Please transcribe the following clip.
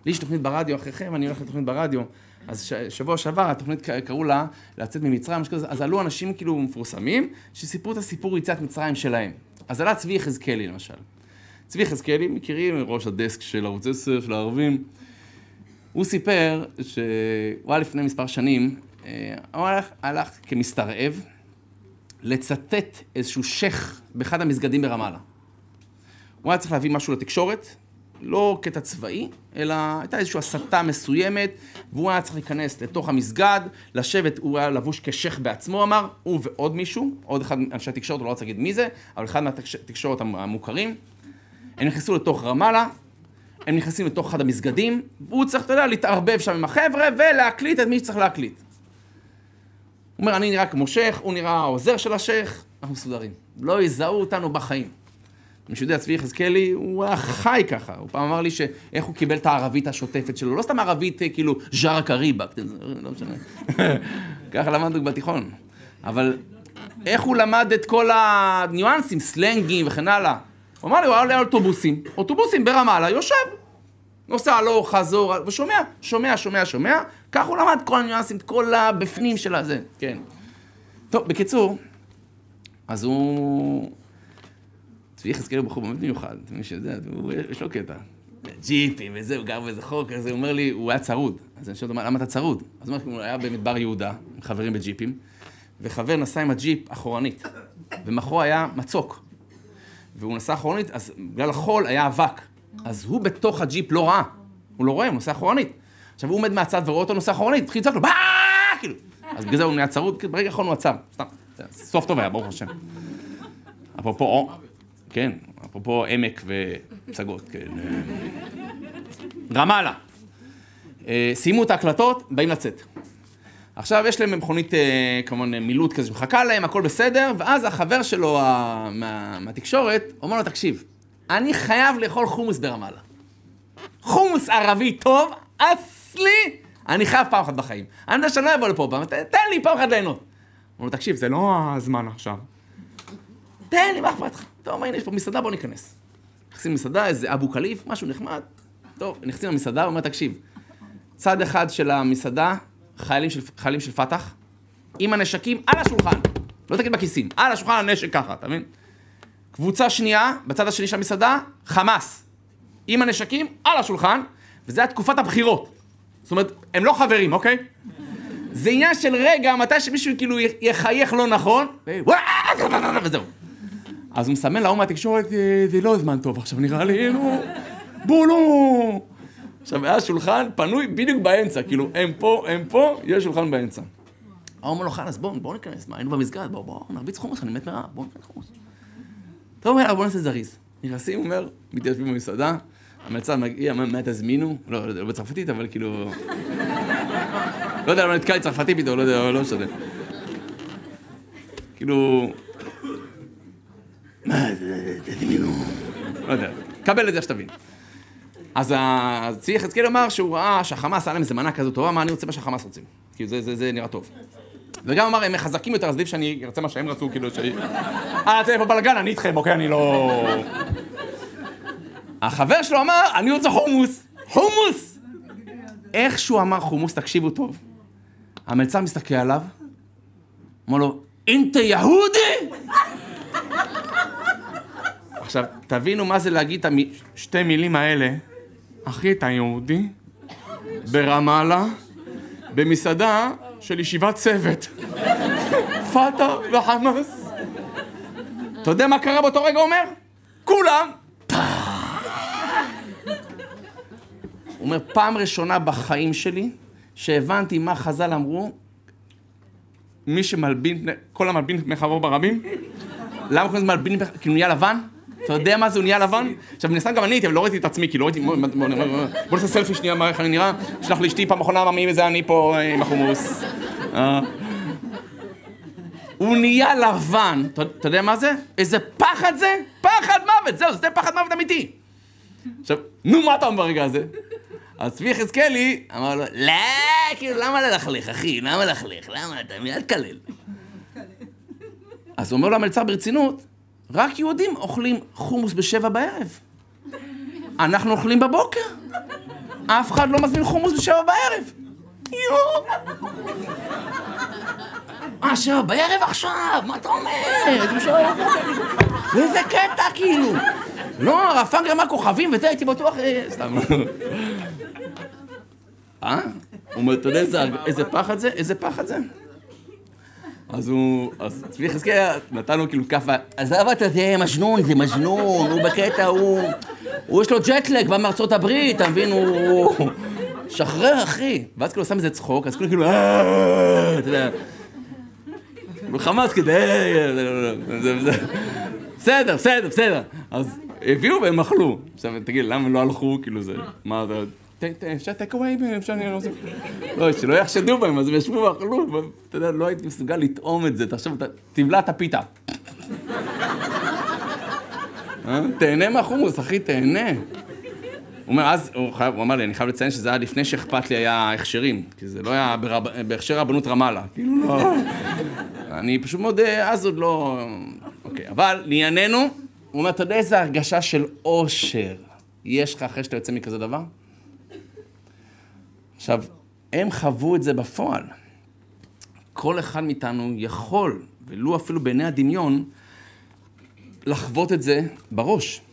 לי יש תוכנית ברדיו אחריכם, אני הולך לתוכנית ברדיו. אז שבוע שעבר, התוכנית קראו לה לצאת ממצרים, אז עלו אנשים כאילו מפורסמים, שסיפרו את הסיפור יציאת מצרים שלהם. אז עלה צבי יחזקאלי, למשל. צבי יחזקאלי, מכירים, ראש הדסק של ערוץ 10, של הערבים. הוא סיפר שהוא היה לפני מספר שנים, הוא הלך כמסתרעב, לצטט איזשהו שייך באחד המסגדים ברמאללה. הוא היה צריך להביא משהו לתקשורת, לא קטע צבאי, אלא הייתה איזושהי הסתה מסוימת, והוא היה צריך להיכנס לתוך המסגד, לשבת, הוא היה לבוש כשייך בעצמו, אמר, הוא ועוד מישהו, עוד אחד מאנשי התקשורת, הוא לא רוצה להגיד מי זה, אבל אחד מהתקשורת המוכרים, הם נכנסו לתוך רמאללה, הם נכנסים לתוך אחד המסגדים, והוא צריך, אתה יודע, להתערבב שם עם החבר'ה, ולהקליט את מי שצריך להקליט. הוא אומר, אני נראה כמו שייך, הוא נראה העוזר של השייך, אנחנו מסודרים. לא יזהו אותנו בחיים. מי שיודע, צבי יחזקאלי, הוא היה חי ככה. הוא פעם אמר לי שאיך הוא קיבל את הערבית השוטפת שלו. לא סתם ערבית, כאילו, ז'ארה קריבה. לא משנה. ככה למדנו בתיכון. אבל איך הוא למד את כל הניואנסים, סלנגים וכן הלאה? הוא אמר לי, הוא עולה אוטובוסים. אוטובוסים ברמאללה, יושב. נוסע הלוך, חזור, ושומע, שומע. כך הוא למד כל הניואנסים, כל הבפנים של הזה. כן. טוב, בקיצור, אז הוא... צבי יחזקאלי הוא בחור באמת מיוחד, מי שיודע, יש לו קטע. ג'יפים וזה, הוא גר באיזה חוק כזה, הוא אומר לי, הוא היה צרוד. אז אני שואל אותו, למה אתה צרוד? אז הוא אומר, הוא היה במדבר יהודה, עם חברים בג'יפים, וחבר נסע עם הג'יפ אחורנית, ומאחור היה מצוק. והוא נסע אחורנית, אז בגלל החול היה אבק. אז הוא בתוך הג'יפ לא ראה. הוא לא רואה, הוא נוסע אחורנית. עכשיו הוא עומד מהצד ורואה אותו נוסע אחורנית, התחיל לצעוק לו, באאאא! כאילו. אז בגלל זה הוא נהיה צרוד, ברגע האחרון הוא עצר. סתם, סוף טוב היה, ברוך השם. אפרופו, כן, אפרופו עמק ופסגות, כן. רמאללה. סיימו את ההקלטות, באים לצאת. עכשיו יש להם מכונית, כמובן, מילוט כזה שמחכה להם, הכל בסדר, ואז החבר שלו מהתקשורת אומר לו, תקשיב, אני חייב לאכול חומוס ברמאללה. חומוס ערבי טוב, אצלי, אני חייב פעם אחת בחיים. אני יודע שאני לא אבוא לפה פעם, תן לי פעם אחת ליהנות. הוא אומר לו, תקשיב, זה לא הזמן עכשיו. תן לי, מה אכפת לך? טוב, הנה, יש פה מסעדה, בוא ניכנס. נכנסים למסעדה, איזה אבו קליף, משהו נחמד. טוב, נכנסים למסעדה, הוא אומר, תקשיב, צד אחד של המסעדה, חיילים של פתח, עם הנשקים על השולחן. לא תגיד בכיסים, על השולחן הנשק ככה, אתה מבין? קבוצה שנייה, בצד השני של המסעדה, חמאס. עם הנשקים על השולחן, וזה היה תקופת הבחירות. זאת אומרת, הם לא חברים, אוקיי? זה עניין של רגע, מתי שמישהו כאילו יחייך לא נכון, וזהו. אז הוא מסמן להוא מהתקשורת, זה לא זמן טוב, עכשיו נראה לי, בולו. עכשיו, היה שולחן פנוי בדיוק באמצע, כאילו, הם פה, יש שולחן באמצע. הוא אומר לו, חלאס, בואו ניכנס, מה, היינו במסגד, בואו, נרביץ חומוס, אני מת מרעב, בואו ניכנס חומוס. טוב, בואו נעשה זריז. נכנסים, הוא אומר, מתיישבים במסעדה, המלצר מגיע, מה תזמינו? לא בצרפתית, אבל כאילו... לא יודע, למה נתקע לי צרפתי פתאום, לא יודע, לא משנה. כאילו... מה, תזמינו? לא יודע, קבל את זה שתבין. אז צבי יחזקאלי אמר שהוא ראה שהחמאס היה להם איזה מנה כזו טובה, מה אני רוצה מה שהחמאס רוצים. כאילו זה נראה טוב. וגם אמר, הם מחזקים יותר, אז עדיף שאני ארצה מה שהם רצו, כאילו אתם פה בלגן, אני איתכם, אוקיי, אני לא... החבר שלו אמר, אני רוצה חומוס. חומוס! איך שהוא אמר חומוס, תקשיבו טוב. המלצר מסתכל עליו, אמר לו, אינטה יהודי? עכשיו, תבינו מה זה להגיד את שתי מילים האלה. אחי, אתה יהודי, ברמאללה, במסעדה של ישיבת צוות. פתח וחמאס. אתה יודע מה קרה באותו רגע, אומר? כולם. הוא אומר, פעם ראשונה בחיים שלי, שהבנתי מה חז"ל אמרו, מי שמלבין, כל המלבין פני חברו ברבים, למה קוראים לזה מלבין, כאילו נהיה לבן? אתה יודע מה זה, הוא נהיה לבן? עכשיו, מנסה גם אני הייתי, אבל לא ראיתי את עצמי, כאילו, לא ראיתי, בוא נעשה סלפי שנייה, מה, איך אני נראה? שלח לי אשתי פעם אחרונה, ממי וזה אני פה עם החומוס. הוא נהיה לבן, אתה יודע מה זה? איזה פחד זה? פחד מוות, זהו, זה פחד מוות אמיתי. עכשיו, נו, מה אתה אומר ברגע הזה? אז צבי יחזקאלי אמר לו, לא, כאילו, למה ללכלך, אחי? למה ללכלך? למה? אתה מיד קלל. אז הוא אומר לו המלצר ברצינות, רק יהודים אוכלים חומוס ב7 בערב. אנחנו אוכלים בבוקר. אף אחד לא מזמין חומוס ב7 בערב. יואו. 7 בערב עכשיו, מה אתה אומר? איזה קטע כאילו. לא, רפנגר מה כוכבים וזה, הייתי בטוח... סתם. הוא אומר, אתה יודע איזה פחד זה? איזה פחד זה? אז צבי יחזקאל נתן לו כאילו כפה, עזב אתה זה מג'נון, זה מג'נון, הוא בקטע, הוא יש לו ג'טלג בא מארצות הברית, אתה מבין, הוא... שחרר, אחי. ואז כאילו שם איזה צחוק, אז כאילו, אתה יודע, חמאס כדי, בסדר. אז הביאו והם אכלו. עכשיו, תגיד, למה הם לא הלכו? כאילו זה, מה זה... אפשר טקווי, אפשר אני לא עושה... לא, שלא יחשדו בהם, אז הם ישבו ואכלו, ואתה יודע, לא הייתי מסוגל לטעום את זה, תחשב, תבלע את הפיתה. תהנה מהחומוס, אחי, תהנה. הוא אומר, אז, הוא אמר לי, אני חייב לציין שזה היה לפני שאכפת לי היה הכשרים, כי זה לא היה בהכשר רבנות רמאללה, כאילו לא... אני פשוט מאוד, אז עוד לא... אוקיי, אבל לענייננו, הוא אומר, אתה יודע איזה הרגשה של אושר יש לך אחרי שאתה יוצא מכזה דבר? עכשיו, הם חוו את זה בפועל. כל אחד מאיתנו יכול, ולו אפילו בעיני הדמיון, לחוות את זה בראש.